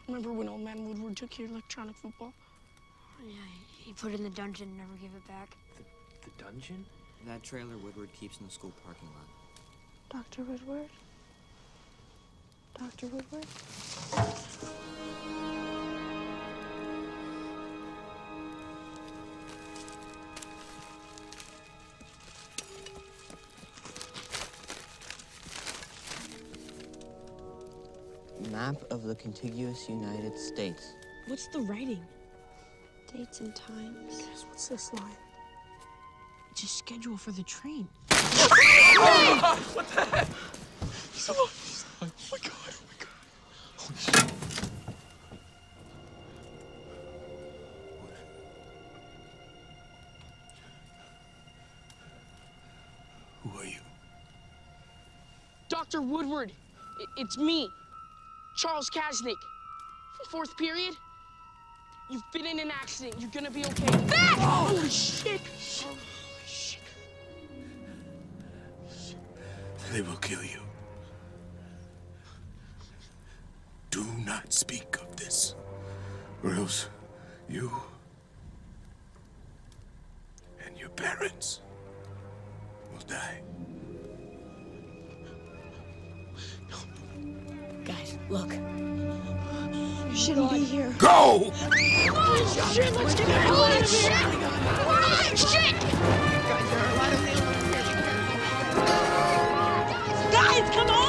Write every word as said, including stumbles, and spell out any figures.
Remember when old man Woodward took your electronic football? Yeah, he put it in the dungeon and never gave it back. The, the dungeon? That trailer Woodward keeps in the school parking lot. Doctor Woodward? Doctor Woodward? Map of the contiguous United States. What's the writing? Dates and times. Guess what's this line? It's a schedule for the train. Oh, what the heck? He's alive. He's alive. Oh my god. Oh my god. Holy shit. Who are you? Doctor Woodward. I it's me, Charles Kaznick. Fourth period. You've been in an accident. You're gonna be okay. Ah! Holy shit! Holy shit. They will kill you. Do not speak of this, or else you and your parents will die. Guys, look. You shouldn't be here. Go! Oh, shit, let's get the hell out of here! Oh, shit! Guys, there are a lot of things. Guys, come on!